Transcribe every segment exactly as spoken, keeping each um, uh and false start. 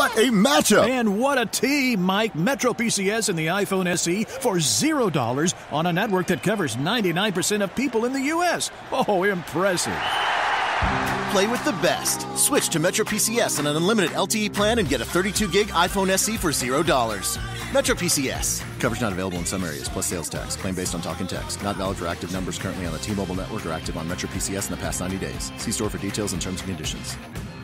What a matchup! And what a team, Mike. Metro P C S and the iPhone S E for zero dollars on a network that covers ninety-nine percent of people in the U S. Oh, impressive. Play with the best. Switch to Metro P C S on an unlimited L T E plan and get a thirty-two gig iPhone S E for zero dollars. Metro P C S. Coverage not available in some areas, plus sales tax. Claim based on talk and text. Not valid for active numbers currently on the T-Mobile network or active on Metro P C S in the past ninety days. See store for details and terms and conditions.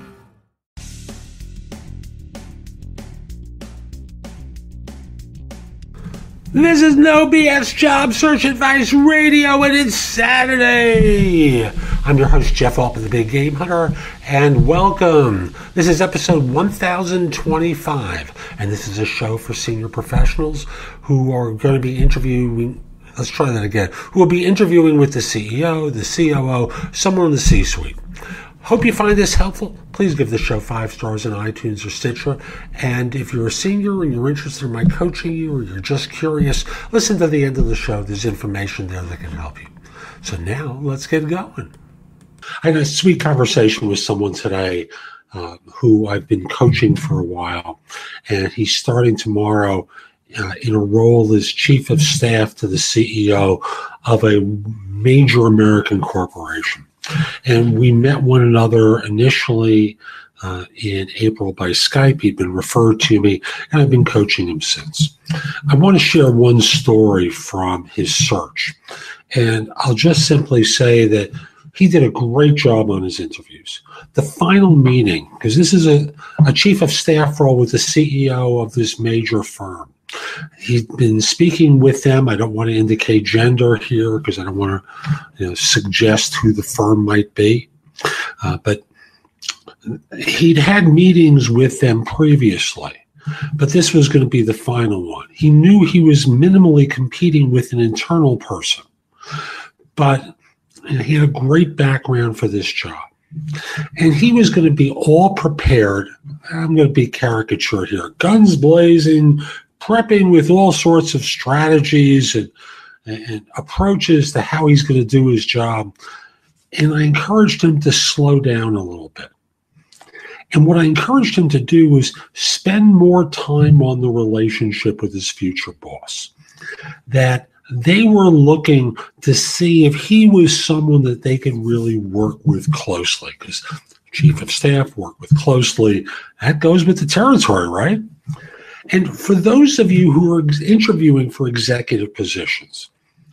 This is No B S Job Search Advice Radio, and it's Saturday. I'm your host, Jeff Altman, the Big Game Hunter, and welcome. This is episode one thousand twenty-five, and this is a show for senior professionals who are going to be interviewing, let's try that again, who will be interviewing with the C E O, the C O O, someone in the C-suite. Hope you find this helpful. Please give the show five stars on iTunes or Stitcher. And if you're a senior and you're interested in my coaching you, or you're just curious, listen to the end of the show. There's information there that can help you. So now let's get going. I had a sweet conversation with someone today uh, who I've been coaching for a while, and he's starting tomorrow uh, in a role as chief of staff to the C E O of a major American corporation. And we met one another initially uh, in April by Skype. He'd been referred to me, and I've been coaching him since. I want to share one story from his search. And I'll just simply say that he did a great job on his interviews. The final meeting, because this is a, a chief of staff role with the C E O of this major firm. He's been speaking with them. I don't want to indicate gender here because I don't want to you know, suggest who the firm might be. Uh, but he'd had meetings with them previously, but this was going to be the final one. He knew he was minimally competing with an internal person, but he had a great background for this job. And he was going to be all prepared. I'm going to be caricatured here. Guns blazing, prepping with all sorts of strategies and, and approaches to how he's going to do his job. And I encouraged him to slow down a little bit. And what I encouraged him to do was spend more time on the relationship with his future boss. That they were looking to see if he was someone that they could really work with closely. Because chief of staff, work with closely, that goes with the territory, right? And for those of you who are interviewing for executive positions,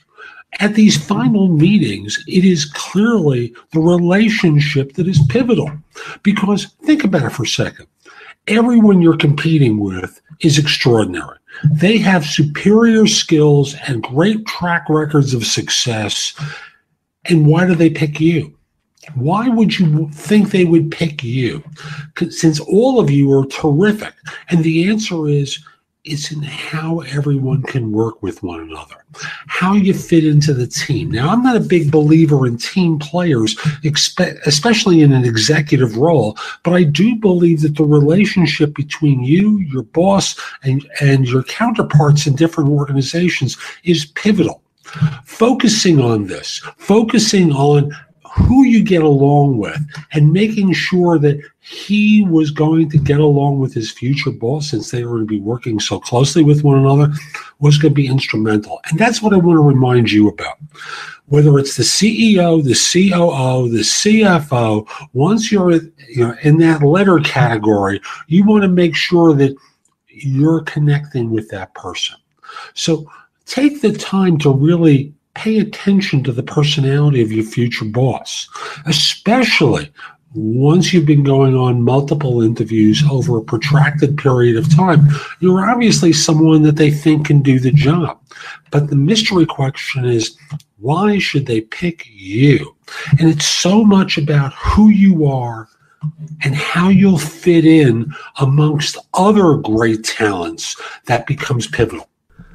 at these final meetings, it is clearly the relationship that is pivotal. Because think about it for a second. Everyone you're competing with is extraordinary. They have superior skills and great track records of success. And why do they pick you? Why would you think they would pick you? Since all of you are terrific. And the answer is, it's in how everyone can work with one another, how you fit into the team. Now, I'm not a big believer in team players, especially in an executive role, but I do believe that the relationship between you, your boss, and, and your counterparts in different organizations is pivotal. Focusing on this, focusing on who you get along with, and making sure that he was going to get along with his future boss, since they were going to be working so closely with one another, was going to be instrumental. And that's what I want to remind you about. Whether it's the C E O, the C O O, the C F O, once you're you know, in that letter category, you want to make sure that you're connecting with that person. So take the time to really pay attention to the personality of your future boss, especially once you've been going on multiple interviews over a protracted period of time. You're obviously someone that they think can do the job. But the mystery question is, why should they pick you? And it's so much about who you are and how you'll fit in amongst other great talents that becomes pivotal.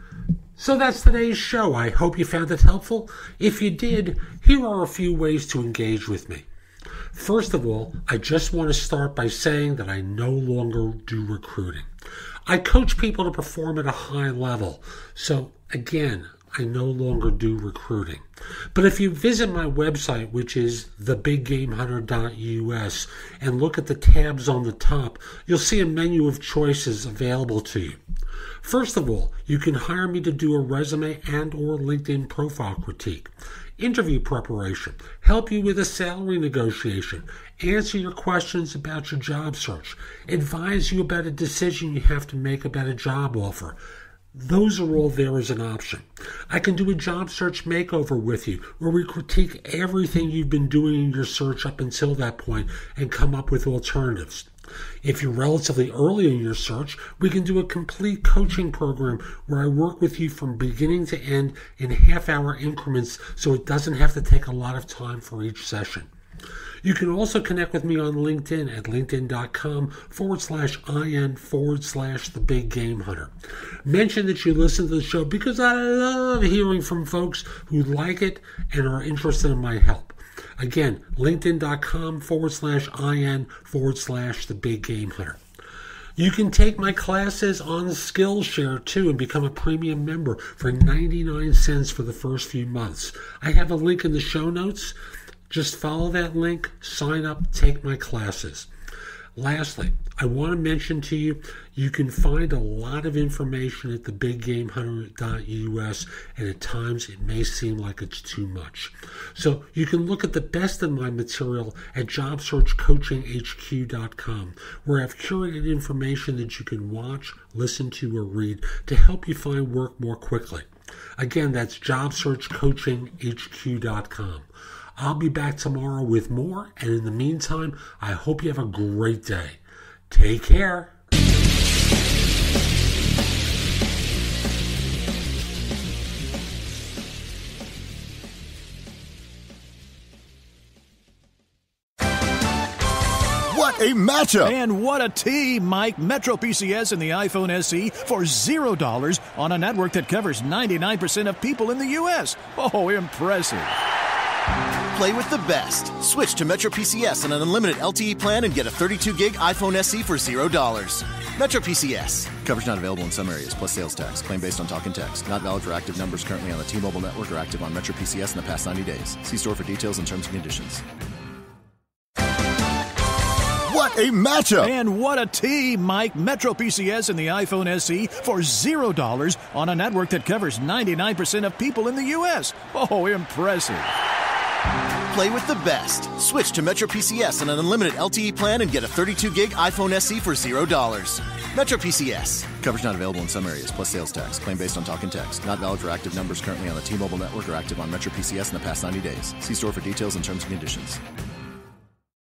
So that's today's show. I hope you found it helpful. If you did, here are a few ways to engage with me. First of all, I just want to start by saying that I no longer do recruiting. I coach people to perform at a high level. So again, I no longer do recruiting. But if you visit my website, which is the big game hunter dot U S, and look at the tabs on the top, you'll see a menu of choices available to you. First of all, you can hire me to do a resume and or LinkedIn profile critique, interview preparation, help you with a salary negotiation, answer your questions about your job search, advise you about a decision you have to make about a job offer. Those are all there as an option. I can do a job search makeover with you where we critique everything you've been doing in your search up until that point and come up with alternatives. If you're relatively early in your search, we can do a complete coaching program where I work with you from beginning to end in half-hour increments so it doesn't have to take a lot of time for each session. You can also connect with me on LinkedIn at linkedin.com forward slash IN forward slash the big game hunter. Mention that you listen to the show because I love hearing from folks who like it and are interested in my help. Again, linkedin.com forward slash IN forward slash the big game hunter. You can take my classes on Skillshare too and become a premium member for ninety-nine cents for the first few months. I have a link in the show notes. Just follow that link, sign up, take my classes. Lastly, I want to mention to you, you can find a lot of information at the big game hunter dot U S, and at times it may seem like it's too much. So you can look at the best of my material at job search coaching H Q dot com, where I've curated information that you can watch, listen to, or read to help you find work more quickly. Again, that's job search coaching H Q dot com. I'll be back tomorrow with more, and in the meantime, I hope you have a great day. Take care. What a matchup! And what a team, Mike. Metro P C S and the iPhone S E for zero dollars on a network that covers ninety-nine percent of people in the U S. Oh, impressive. Play with the best. Switch to Metro P C S on an unlimited L T E plan and get a thirty-two gig iPhone S E for zero dollars. Metro P C S. Coverage not available in some areas, plus sales tax. Claim based on talk and text. Not valid for active numbers currently on the T-Mobile network or active on Metro P C S in the past ninety days. See store for details and terms and conditions. What a matchup! And what a team, Mike. Metro P C S and the iPhone S E for zero dollars on a network that covers ninety-nine percent of people in the U S. Oh, impressive. Play with the best. Switch to Metro P C S on an unlimited L T E plan and get a thirty-two gig iPhone S E for zero dollars. Metro P C S. Coverage not available in some areas, plus sales tax. Claim based on talk and text. Not valid for active numbers currently on the T-Mobile network or active on Metro P C S in the past ninety days. See store for details and terms and conditions.